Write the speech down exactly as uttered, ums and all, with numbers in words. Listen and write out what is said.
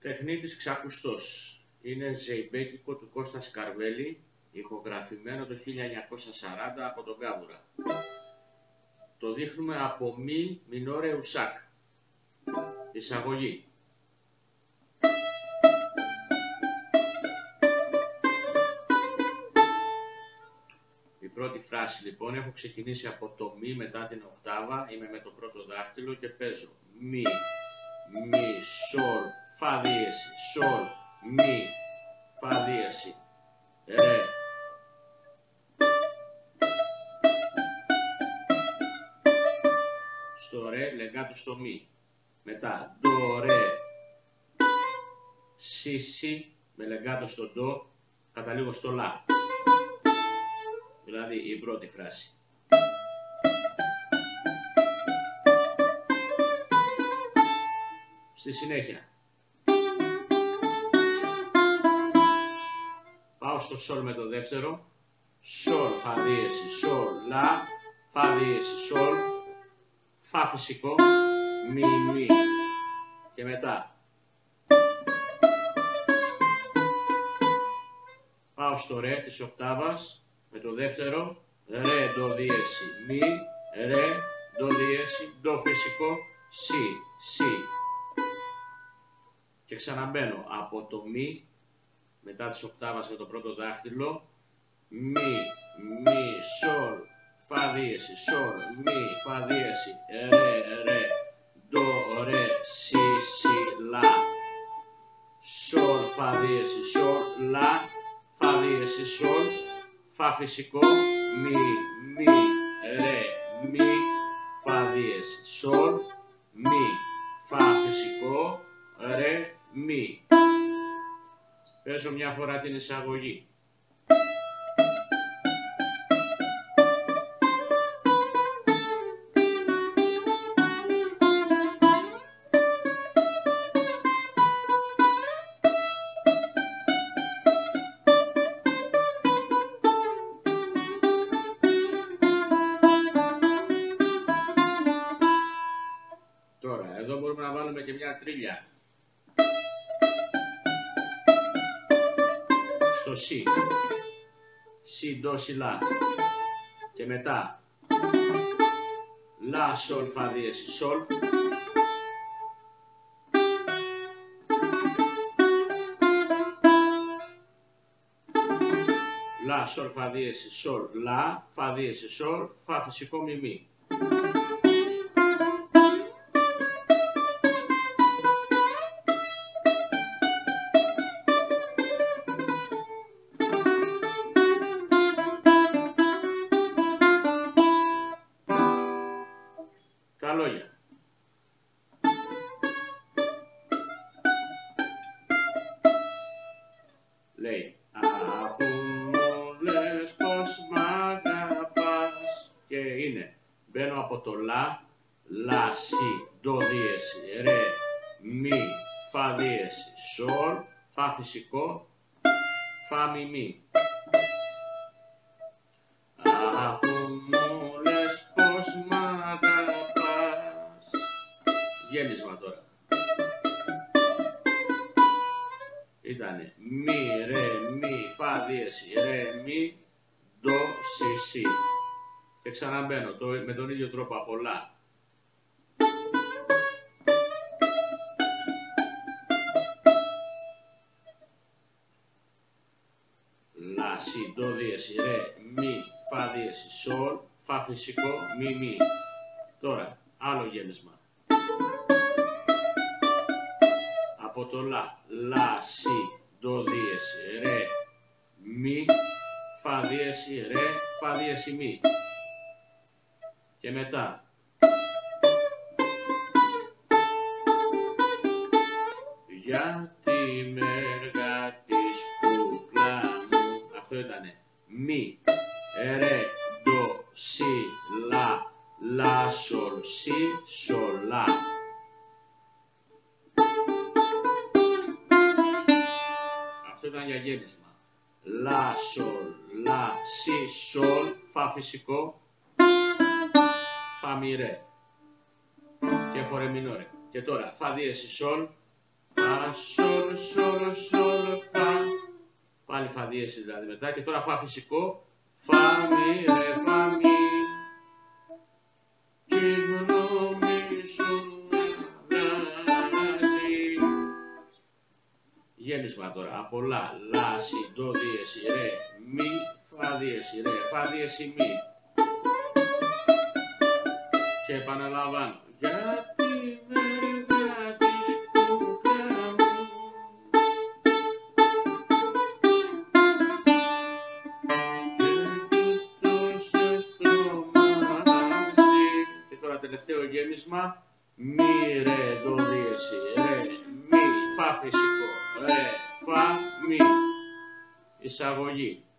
Τεχνίτης ξακουστός. Είναι ζεϊμπέκικο του Κώστα Σκαρβέλη, ηχογραφημένο το χίλια εννιακόσια σαράντα από τον Κάβουρα. Το δείχνουμε από μη μινόρε ουσάκ. Εισαγωγή. Η πρώτη φράση λοιπόν, έχω ξεκινήσει από το μη μετά την οκτάβα, είμαι με το πρώτο δάχτυλο και παίζω μη, μη, σολ, φα δίεση, σολ, μη, φα δίεση, ρε. Στο ρε, λεγκάτο στο μη. Μετά, ντο, ρε, σι, σι, με λεγκάτο στο ντο, καταλήγω στο λα. Δηλαδή η πρώτη φράση. Στη συνέχεια. Πάω στο σολ με το δεύτερο. Σολ, φα δίεση, σολ, λα, φα δίεση, σολ, φα φυσικό, μη, μη. Και μετά. Πάω στο ρε της οκτάβας. Με το δεύτερο, ρε, ντο, δίεση, μη, ρε, ντο, δίεση, ντο φυσικό, σι, σι. Και ξαναμπαίνω από το μη, μετά της οκτάβας με το πρώτο δάχτυλο, μη, μη, σολ, φα δίεση, σολ, μη, φα δίεση, ρε, ρε, ντο, ρε, σι, σι, λα. Σολ, φα δίεση, σολ, λα, φα δίεση, σολ, φα φυσικό, μη, μη, ρε, μη, φα δίεση, σολ, μη, φα φυσικό, ρε, μη. Παίζω μια φορά την εισαγωγή. Τώρα, εδώ μπορούμε να βάλουμε και μια τρίλια. Στο σι. Σι, ντο, σι, λα. Και μετά. Λα, σολ, φα δίεση, σολ. Λα, σολ, φα δίεση, σολ, λα, φα δίεση, σολ, φα φυσικό, μη, μη. Τα λόγια. Λέει, αφού μου λες πως μ' αγαπάς, και είναι, μπαίνω από το λα, λα, σι, ντο, δίεση, ρε, μη, φα δίεση, σολ, φα φυσικό, φα, μη, μη. Αφού μου λες πως μ' αγαπάς. Γέμισμα τώρα. Ήτανε μη, ρε, μη, φα δίεση, ρε, μη, ντο, σι, σι. Και ξαναμπαίνω το, με τον ίδιο τρόπο από λα. Λα, σι, ντο, δίεση, ρε, μη, φα δίεση, σολ, φα φυσικό, μη, μη. Τώρα, άλλο γέμισμα. Από το λα, λα, σι, ντο, δίεση, ρε, μη, φα δίεση, ρε, φα δίεση, μη. Και μετά. Γιατί με εργάτης κούκλα μου. Αυτό ήτανε μη, ρε, ντο, σι, λα, λα, σολ, σι, σολ, λα. Αυτό ήταν για γέμισμα. Λα, σολ, λα, σι, σολ, φα φυσικό, φα μη ρε και χωρε μινόρε. Και τώρα φα δίεση σολ, Φα, σολ, σολ, σολ, φα. Πάλι φα δίεση δηλαδή μετά και τώρα φα φυσικό. Φα, μη, ρε, φα, μη. Γέμισμα τώρα. Από λα, λα, σι, ντο, δίεση, ρε, μη, φα δίεση, ρε, φα δίεση, μη. Και επαναλαμβάνω. Γιατί με γράφεις κούκλα μου. Και τώρα τελευταίο γέμισμα. Μη, ρε, ντο, δίεση, ρε, μη, φα φυσικό, ρε, φα, μη. Εισαγωγή.